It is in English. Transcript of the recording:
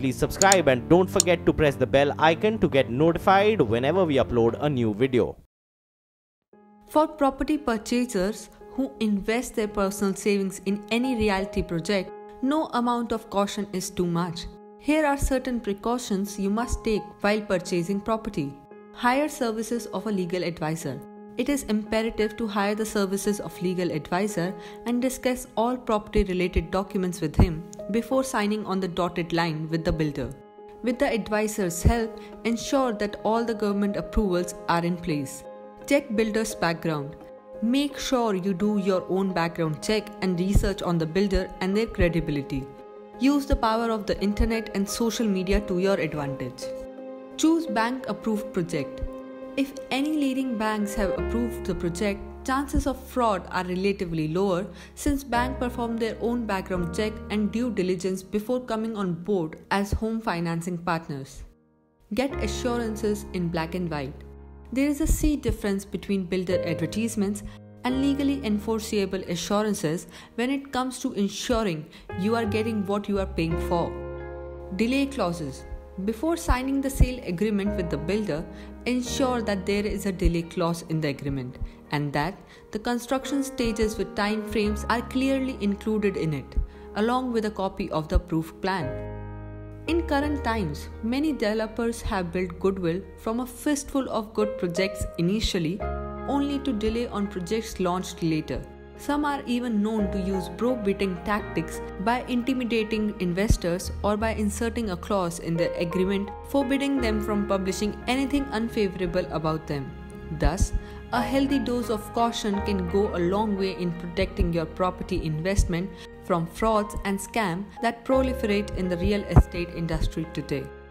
please subscribe and don't forget to press the bell icon to get notified whenever we upload a new video. For property purchasers who invest their personal savings in any realty project, no amount of caution is too much. Here are certain precautions you must take while purchasing property. Hire services of a legal advisor. It is imperative to hire the services of legal advisor and discuss all property related documents with him before signing on the dotted line with the builder. With the advisor's help, ensure that all the government approvals are in place. Check builder's background. Make sure you do your own background check and research on the builder and their credibility. Use the power of the internet and social media to your advantage. Choose bank approved project. If any leading banks have approved the project, chances of fraud are relatively lower since banks perform their own background check and due diligence before coming on board as home financing partners. Get assurances in black and white. There is a sea difference between builder advertisements and legally enforceable assurances when it comes to ensuring you are getting what you are paying for. Delay clauses. Before signing the sale agreement with the builder, ensure that there is a delay clause in the agreement and that the construction stages with time frames are clearly included in it, along with a copy of the approved plan. In current times, many developers have built goodwill from a fistful of good projects initially, only to delay on projects launched later. Some are even known to use bro-beating tactics by intimidating investors or by inserting a clause in their agreement forbidding them from publishing anything unfavorable about them. Thus, a healthy dose of caution can go a long way in protecting your property investment from frauds and scams that proliferate in the real estate industry today.